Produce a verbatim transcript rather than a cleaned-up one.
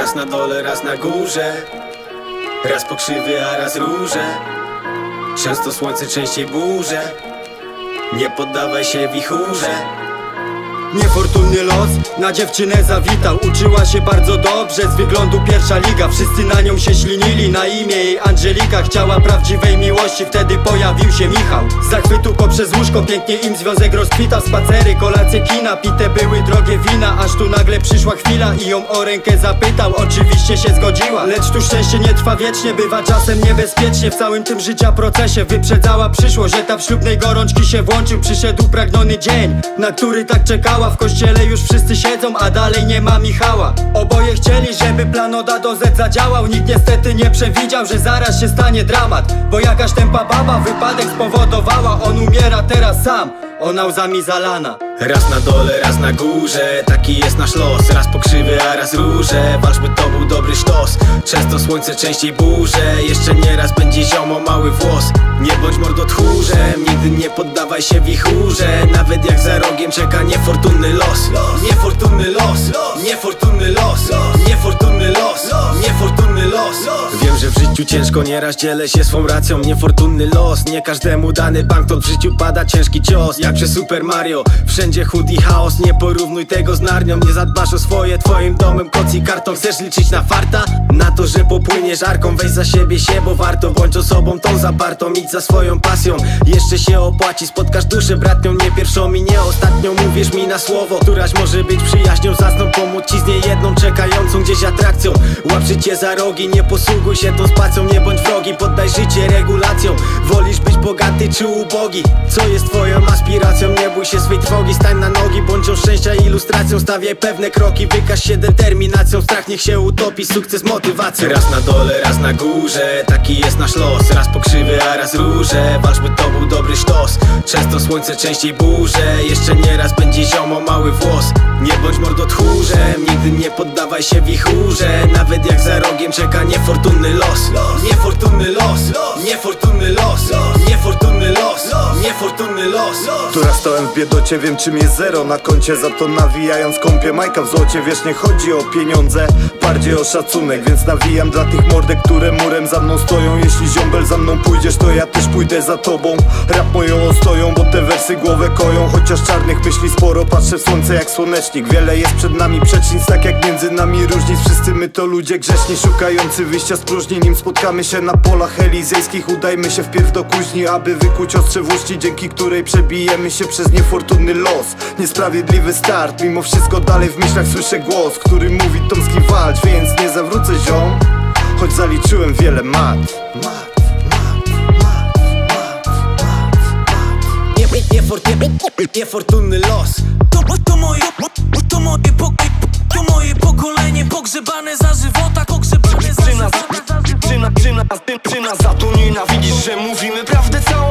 Raz na dole, raz na górze, raz pokrzywy, a raz róże. Często słońce, częściej burze. Nie poddawaj się wichurze. Niefortunny los na dziewczynę zawitał. Uczyła się bardzo dobrze, z wyglądu pierwsza liga. Wszyscy na nią się ślinili, na imię jej Angelika. Chciała prawdziwej miłości, wtedy pojawił się Michał. Z zachwytu poprzez łóżko pięknie im związek rozkwitał. Spacery, kolacje, kina, pite były drogie wina. Aż tu nagle przyszła chwila i ją o rękę zapytał. Oczywiście się zgodziła, lecz tu szczęście nie trwa wiecznie. Bywa czasem niebezpiecznie, w całym tym życia procesie wyprzedzała przyszłość. Etap ślubnej gorączki się włączył. Przyszedł pragniony dzień, na który tak czekała. W kościele już wszyscy siedzą, a dalej nie ma Michała. Oboje chcieli, żeby plan od A do Z zadziałał. Nikt niestety nie przewidział, że zaraz się stanie dramat. Bo jakaś tempa baba wypadek spowodowała. On umiera teraz sam, ona łzami zalana. Raz na dole, raz na górze, taki jest nasz los. Raz pokrzywy, a raz róże. Walcz, by to był dobry sztos. Często słońce, częściej burze. Jeszcze nieraz będzie ziomo mały włos. Nie bądź mordotchórzem, nigdy nie poddawaj się wichurze. Nawet jak za rogiem czeka niefortunny los. Niefortunny los, niefortunny los, niefortunny los, niefortunny los. Wiem, że w życiu ciężko, nieraz dzielę się swą racją. Niefortunny los, nie każdemu dany banknot. W życiu pada ciężki cios, jak przy Super Mario. Wszędzie chód i chaos, nie porównuj tego z Narnią. Nie zadbasz o swoje, twoim domem koc i karton. Chcesz liczyć na farta? Na to, że popłyniesz arką. Weź za siebie się, bo warto. Bądź osobą tą zapartą, idź za swoją pasją. Jeszcze się opłaci, spotkasz duszę bratnią. Nie pierwszą i nie ostatnią, mówisz mi na słowo. Któraś może być przyjaźnią, zasną, pomóc ci z niejedną czekającą gdzieś atrakcją. Łap życie za rogi, nie posługuj się tą spacją. Nie bądź wrogi, poddaj życie regulacjom. Wolisz być bogaty czy ubogi? Co jest twoją aspiracją? Nie bój się swej trwogi, stań na nogi. Bądź o szczęścia ilustracją, stawiaj pewne kroki. Wykaż się determinacją, strach niech się utopi. Sukces motywacją. Raz na dole, raz na górze, taki jest nasz los. Raz pokrzywy, a raz róże. Walcz, by to był dobry sztos. Często słońce, częściej burze. Jeszcze nieraz będzie ziomo mały włos. Nie bądź mordotchórzem, nigdy nie poddawaj się wichurze. Nawet jak za rogiem czeka niefortunny los. Niefortunny los, niefortunny los, niefortunny los, niefortunny los. Tu raz stałem w biedocie, wiem czym jest zero na koncie. Za to nawijając kąpię Majka w złocie. Wiesz, nie chodzi o pieniądze, bardziej o szacunek. Więc nawijam dla tych mordek, które murem za mną stoją. Jeśli ziombel za mną pójdziesz, to ja też pójdę za tobą. Rap moją ostoją, bo te wersy głowę koją. Chociaż czarnych myśli sporo, patrzę w słońce jak słonecznik. Wiele jest przed nami przecznic, tak jak między nami różnic. Wszyscy my to ludzie grzeszni, szukający wyjścia z próżni. Nim spotkamy się na polach elizejskich, udajmy się wpierw do kuźni, aby wykuć ostrze włóczni, dzięki której przebijemy się przez niefortunny los. Niesprawiedliwy start, mimo wszystko dalej w myślach słyszę głos, który mówi Tomski walcz, więc nie zawrócę ziom. Choć zaliczyłem wiele mat. Mat. Niefortunny los. To, to, moje, to, moje to moje pokolenie pogrzebane za żywota. Pogrzebane za żywota. Czy nas, czy nas, czy nas za to nienawidzisz, że mówimy prawdę całą?